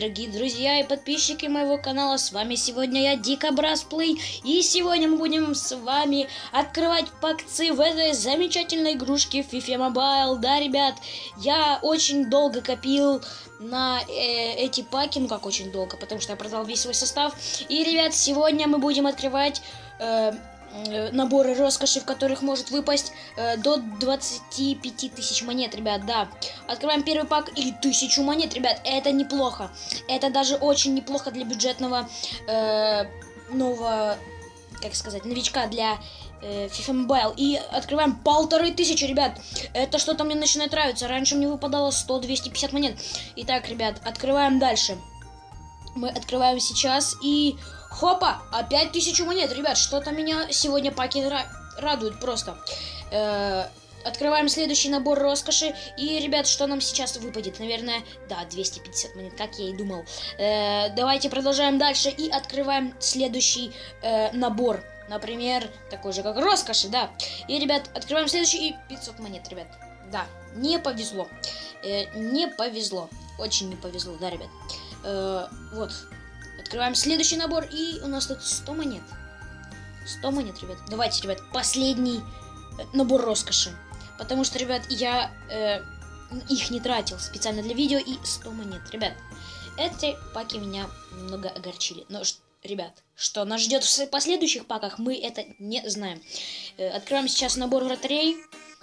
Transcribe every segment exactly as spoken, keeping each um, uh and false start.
дорогие друзья и подписчики моего канала. С вами сегодня я, Дикобраз Плей. И сегодня мы будем с вами открывать пакцы в этой замечательной игрушке FIFA Mobile. Да, ребят, я очень долго копил на э, эти паки. Ну как очень долго, потому что я продал весь свой состав. И, ребят, сегодня мы будем открывать... Э, наборы роскоши, в которых может выпасть э, до двадцати пяти тысяч монет, ребят, да. Открываем первый пак и тысячу монет, ребят, это неплохо. Это даже очень неплохо для бюджетного э, нового, как сказать, новичка для э, FIFA Mobile. И открываем полторы тысячи, ребят. Это что-то мне начинает нравиться. Раньше мне выпадало сто двести пятьдесят монет. Итак, ребят, открываем дальше. Мы открываем сейчас и... Хопа! Опять тысячу монет, ребят. Что-то меня сегодня паки радуют просто. Э-э- открываем следующий набор роскоши. И, ребят, что нам сейчас выпадет? Наверное, да, двести пятьдесят монет, как я и думал. Э-э- давайте продолжаем дальше и открываем следующий э- набор. Например, такой же, как роскоши, да. И, ребят, открываем следующий и пятьсот монет, ребят. Да, не повезло. Э- не повезло. Очень не повезло, да, ребят. Э-э- вот. Открываем следующий набор, и у нас тут сто монет. сто монет, ребят. Давайте, ребят, последний набор роскоши. Потому что, ребят, я э, их не тратил специально для видео. И сто монет, ребят. Эти паки меня немного огорчили. Но, ребят, что нас ждет в последующих паках, мы это не знаем. Э, открываем сейчас набор вратарей.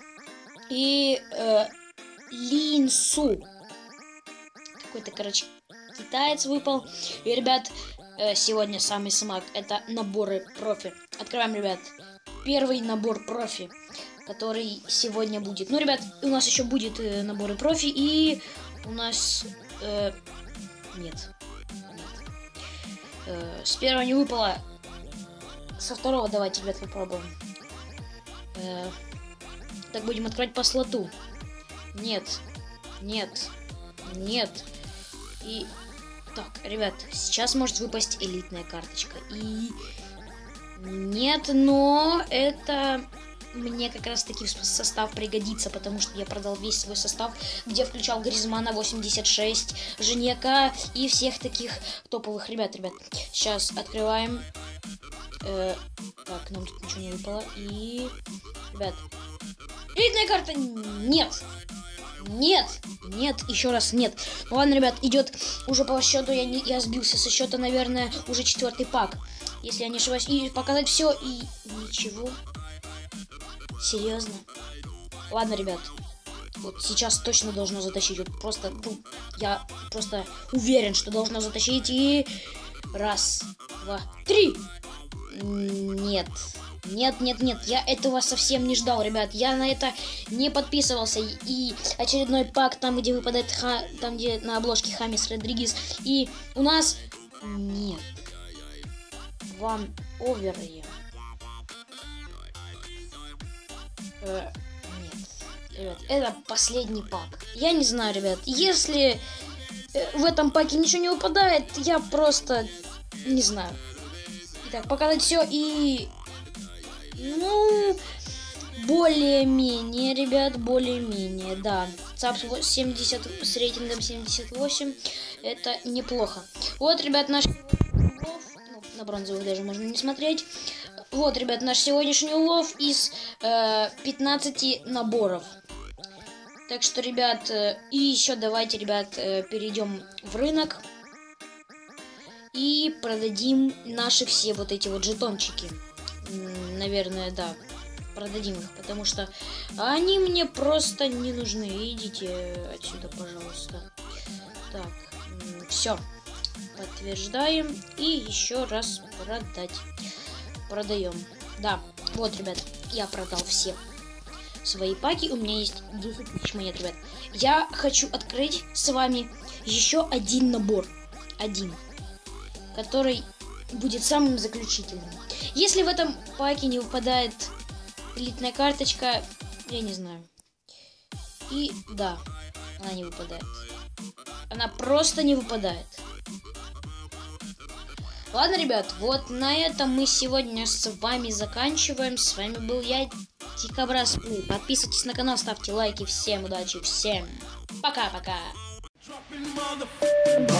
И э, Линсу. Какой-то, короче... Китаец выпал. И, ребят, сегодня самый смак — это наборы профи. Открываем, ребят, первый набор профи, который сегодня будет. Ну, ребят, у нас еще будет э, наборы профи. И у нас... Э, нет. нет. Э, с первого не выпало. Со второго давайте, ребят, попробуем. Э, так, будем открывать по слоту. Нет. Нет. Нет. И... Так, ребят, сейчас может выпасть элитная карточка. И... Нет, но это мне как раз таки в состав пригодится, потому что я продал весь свой состав, где включал Гризмана восемьдесят шесть, Женека и всех таких топовых ребят, ребят. Сейчас открываем. Э, так, нам тут ничего не выпало. И... Ребят, элитная карта! Нет! Нет, нет, еще раз нет. Ну ладно, ребят, идет уже по счету, я, не, я сбился со счета, наверное, уже четвертый пак, если я не ошибаюсь. И показать все, и ничего. Серьезно? Ладно, ребят, вот сейчас точно должно затащить. Вот просто, ну, я просто уверен, что должно затащить. И раз, два, три. Нет. Нет, нет, нет, я этого совсем не ждал, ребят. Я на это не подписывался. И очередной пак, там, где выпадает ха... там, где на обложке Хамис Родригес. И у нас нет. Ван Овере. Э, нет. Ребят, это последний пак. Я не знаю, ребят. Если э, в этом паке ничего не выпадает, я просто не знаю. Итак, показать все и... Ну, более-менее, ребят, более-менее, да. ЦАП семьдесят с рейтингом семьдесят восемь, это неплохо. Вот, ребят, наш улов, ну, на бронзовых даже можно не смотреть. Вот, ребят, наш сегодняшний улов из э, пятнадцати наборов. Так что, ребят, э, и еще давайте, ребят, э, перейдем в рынок и продадим наши все вот эти вот жетончики. Наверное, да, продадим их, потому что они мне просто не нужны. Идите отсюда, пожалуйста. Так, все. Подтверждаем. И еще раз продать. Продаем. Да, вот, ребят, я продал все свои паки. У меня есть десять тысяч монет, ребят. Я хочу открыть с вами еще один набор. Один. Который будет самым заключительным. Если в этом паке не выпадает элитная карточка, я не знаю. И да, она не выпадает. Она просто не выпадает. Ладно, ребят, вот на этом мы сегодня с вами заканчиваем. С вами был я, Дикобраз Плей. Подписывайтесь на канал, ставьте лайки. Всем удачи, всем пока-пока.